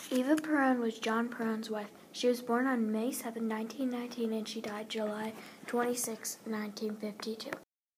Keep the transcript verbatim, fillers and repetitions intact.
Eva Peron was John Peron's wife. She was born on May seventh, nineteen nineteen, and she died July twenty-sixth, nineteen fifty-two.